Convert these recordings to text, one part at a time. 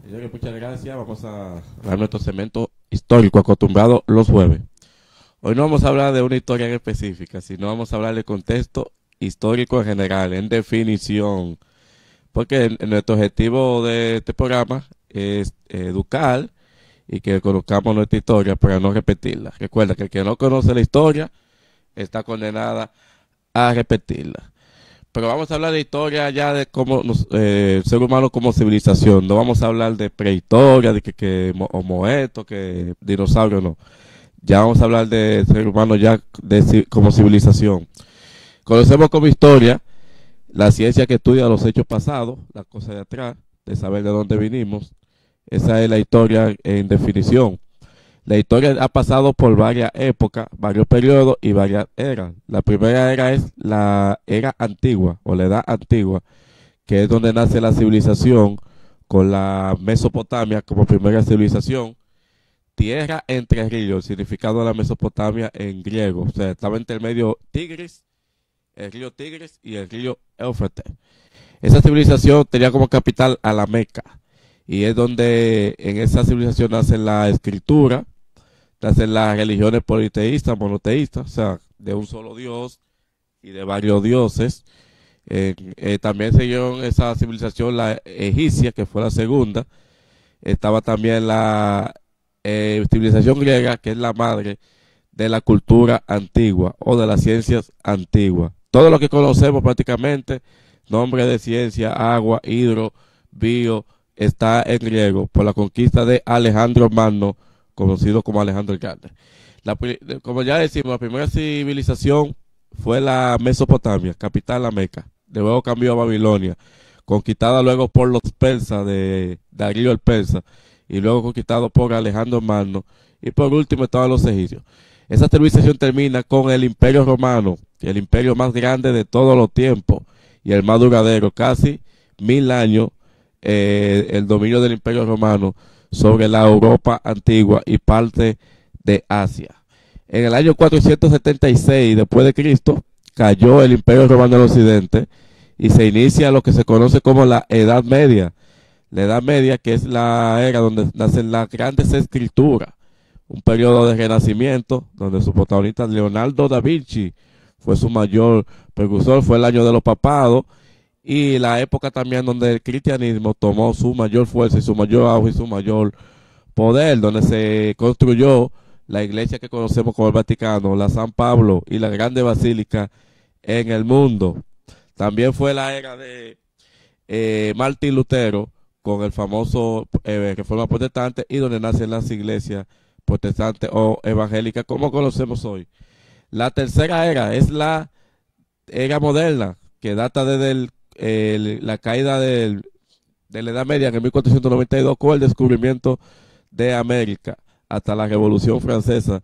Señores, muchas gracias. Vamos a dar nuestro segmento histórico acostumbrado los jueves. Hoy no vamos a hablar de una historia en específica, sino vamos a hablar del contexto histórico en general, en definición. Porque nuestro objetivo de este programa es educar y que conozcamos nuestra historia para no repetirla. Recuerda que el que no conoce la historia está condenada a repetirla. Pero vamos a hablar de historia ya de cómo el ser humano como civilización. No vamos a hablar de prehistoria, de Homo erectus, que dinosaurio, no. Ya vamos a hablar de ser humano ya como civilización. Conocemos como historia la ciencia que estudia los hechos pasados, las cosas de atrás, de saber de dónde vinimos. Esa es la historia en definición. La historia ha pasado por varias épocas, varios periodos y varias eras. La primera era es la era antigua o la edad antigua, que es donde nace la civilización con la Mesopotamia como primera civilización. Tierra entre ríos, el significado de la Mesopotamia en griego. O sea, estaba entre el medio Tigris, el río Tigris y el río Éufrates. Esa civilización tenía como capital a la Meca. Y es donde en esa civilización nace la escritura, nacen las religiones politeístas, monoteístas, o sea, de un solo Dios y de varios dioses. También siguió esa civilización la egipcia, que fue la segunda. Estaba también la civilización griega, que es la madre de la cultura antigua o de las ciencias antiguas. Todo lo que conocemos prácticamente, nombre de ciencia, agua, hidro, bio, está en griego por la conquista de Alejandro Magno, conocido como Alejandro el Grande. Como ya decimos, la primera civilización fue la Mesopotamia, capital la Meca. Luego cambió a Babilonia, conquistada luego por los persas de Darío el Persa, y luego conquistado por Alejandro Magno, y por último estaban los egipcios. Esa civilización termina con el Imperio Romano, el imperio más grande de todos los tiempos y el más duradero, casi 1000 años, el dominio del Imperio Romano sobre la Europa antigua y parte de Asia. En el año 476 después de Cristo cayó el Imperio Romano del Occidente y se inicia lo que se conoce como la Edad Media. La Edad Media, que es la era donde nacen las grandes escrituras, un periodo de renacimiento donde su protagonista Leonardo da Vinci fue su mayor precursor, fue el año de los papados y la época también donde el cristianismo tomó su mayor fuerza y su mayor auge y su mayor poder, donde se construyó la iglesia que conocemos como el Vaticano, la San Pablo y la grande basílica en el mundo. También fue la era de Martín Lutero con el famoso Reforma Protestante y donde nacen las iglesias protestantes o evangélicas como conocemos hoy. La tercera era es la era moderna, que data desde la caída de la Edad Media en el 1492 con el descubrimiento de América hasta la Revolución Francesa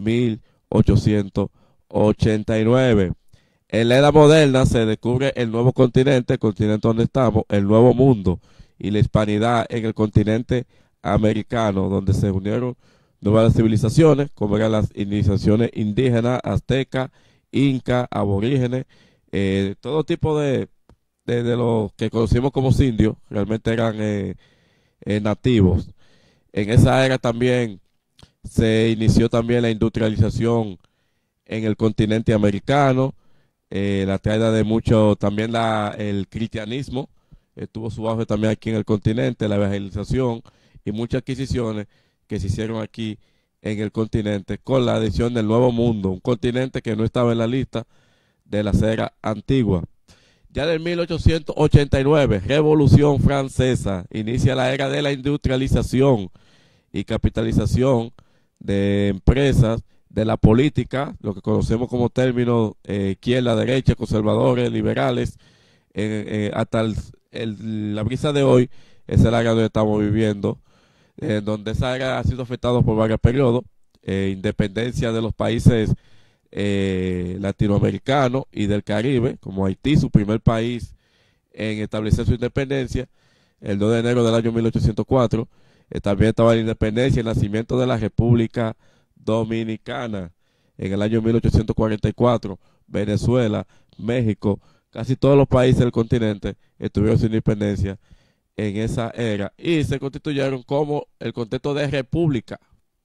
1889. En la Edad Moderna se descubre el nuevo continente, el continente donde estamos, el nuevo mundo y la hispanidad en el continente americano, donde se unieron nuevas civilizaciones, como eran las iniciaciones indígenas, aztecas, incas, aborígenes, todo tipo de los que conocimos como indios, realmente eran nativos. En esa era también se inició también la industrialización en el continente americano, la traída de mucho, también el cristianismo, tuvo su auge también aquí en el continente, la evangelización y muchas adquisiciones que se hicieron aquí en el continente con la adición del Nuevo Mundo, un continente que no estaba en la lista de la era antigua. Ya en 1889, Revolución Francesa, inicia la era de la industrialización y capitalización de empresas, de la política, lo que conocemos como términos izquierda, derecha, conservadores, liberales, hasta la brisa de hoy, es el área donde estamos viviendo, donde esa área ha sido afectada por varios periodos, independencia de los países latinoamericanos y del Caribe, como Haití, su primer país en establecer su independencia, el 2 de enero del año 1804. También estaba la independencia y el nacimiento de la República Dominicana en el año 1844, Venezuela, México, casi todos los países del continente tuvieron su independencia en esa era y se constituyeron como el concepto de república,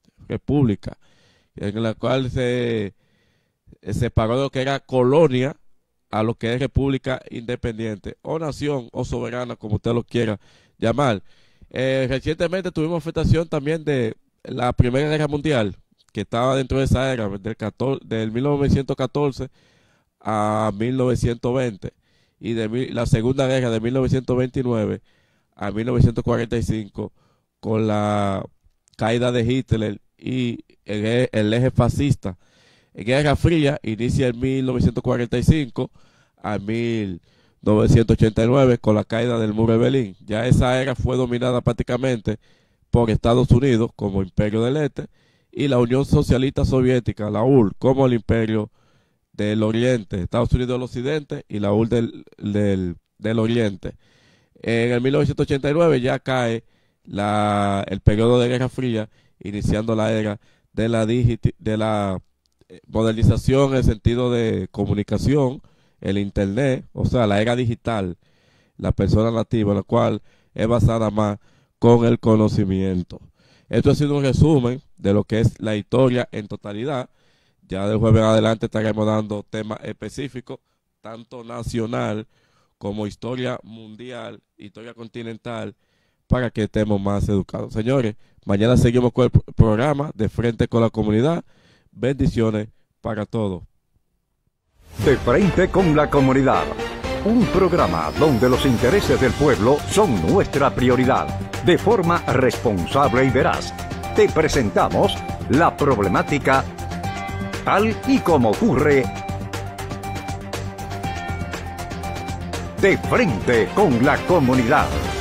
en la cual se separó de lo que era colonia a lo que es república independiente o nación o soberana, como usted lo quiera llamar. Recientemente tuvimos afectación también de la Primera Guerra Mundial, que estaba dentro de esa era, del 1914 a 1920, y la Segunda Guerra de 1929 a 1945, con la caída de Hitler y el eje fascista. Guerra Fría inicia en 1945 a 1989 con la caída del muro de Berlín. Ya esa era fue dominada prácticamente por Estados Unidos como Imperio del Este y la Unión Socialista Soviética, la URSS, como el Imperio del Oriente, Estados Unidos del Occidente y la URSS del Oriente. En el 1989 ya cae el periodo de Guerra Fría, iniciando la era de la modernización en el sentido de comunicación, el internet, o sea, la era digital, la persona nativa, la cual es basada más con el conocimiento. Esto ha sido un resumen de lo que es la historia en totalidad. Ya del jueves en adelante estaremos dando temas específicos, tanto nacional como historia mundial, historia continental, para que estemos más educados. Señores, mañana seguimos con el programa De Frente con la Comunidad. Bendiciones para todos. De Frente con la Comunidad, un programa donde los intereses del pueblo son nuestra prioridad. De forma responsable y veraz, te presentamos la problemática tal y como ocurre. De Frente con la Comunidad.